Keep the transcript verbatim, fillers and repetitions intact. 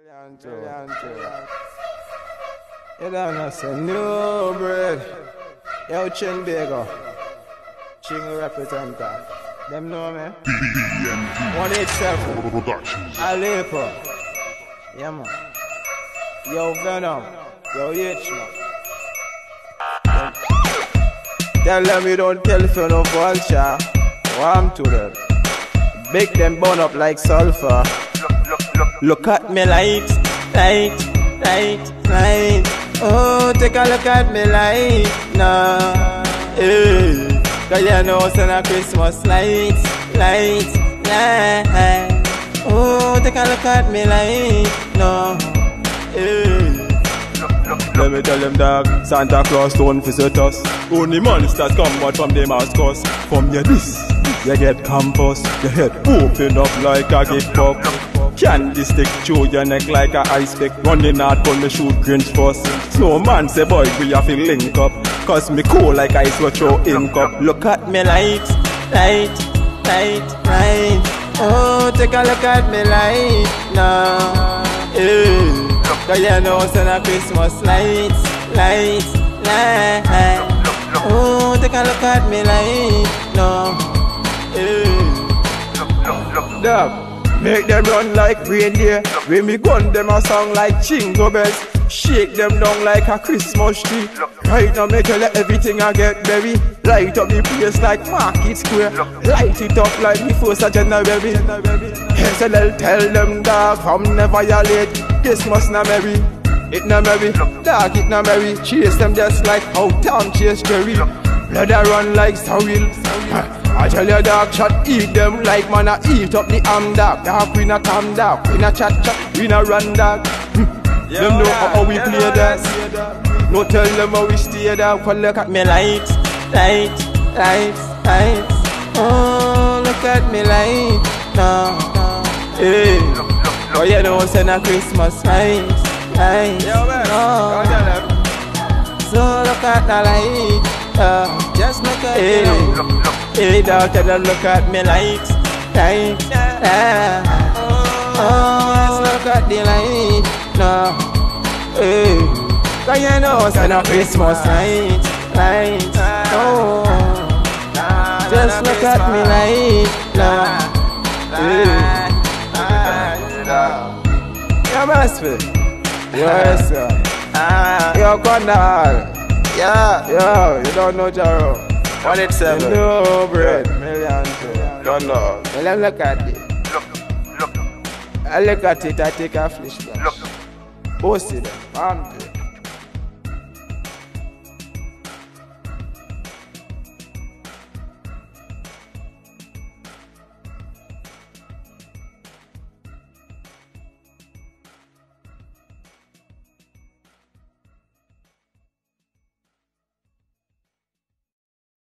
Million two. Million two. You don't know, say new bread. Yo, Ching Bego. Ching representative. Them know me? one eighty-seven. Aleppo. Yeah, man. Yo, Venom. Yo, H, man. Tell them you don't tell for no vulture. Warm to them. Bake them burn up like sulfur. Look at me light, light, light, light. Oh, take a look at me light now. Hey, cause you know it's a Christmas lights, lights, light. Oh, take a look at me light now. Hey. Let me tell them, dog, Santa Claus don't visit us. Only monsters come out from them house cause from your this, you get campus. Your head open up like a gift pop. Candy stick through your neck like a ice pick. Running out on me shoot Grinch first. Snowman say boy we have to link up. Cause me cool like ice what throw ink up. Look at me light, light, light, light. Oh, take a look at me light now. Hey. Cause you know it's a Christmas lights, lights, lights. Oh, take a look at me light now. Hey. Dog. Make them run like reindeer. When me gun them a song like Jingle Bells. Shake them down like a Christmas tree. Right now me tell you everything I get berry. Light up the place like Market Square. Light it up like the first of January. S L L tell them dog from never ya late. Christmas na merry, it na merry. Dog it na merry. Chase them just like how Tom chase Jerry. Blood a run like Sawil. I tell you dog, shot eat them like man a eat up the ham dog. Dog we na calm dog, we na chat chat, we na run dog. Yeah, them know yeah, how we yeah, play that. No tell them how we stay dog. For look at me light, light, light, light. Oh, look at me light now. Hey, oh you know it's a Christmas light, light. Oh, so look at the light. Uh, just look at hey. me. Hey dog, tell them look at me light, light, light. Oh, look at the light now. Hey, cause you know it's a Christmas light, light. Oh, just look at me light now. Hey, you must be. Yes sir. Yo, Condal. Yeah, yo, you don't know Jaro. one eighty-seven. No bread. Million two. Don't know. Well, look at it. Look, look. I look at it, I take a flashback. Look. Post it. I'm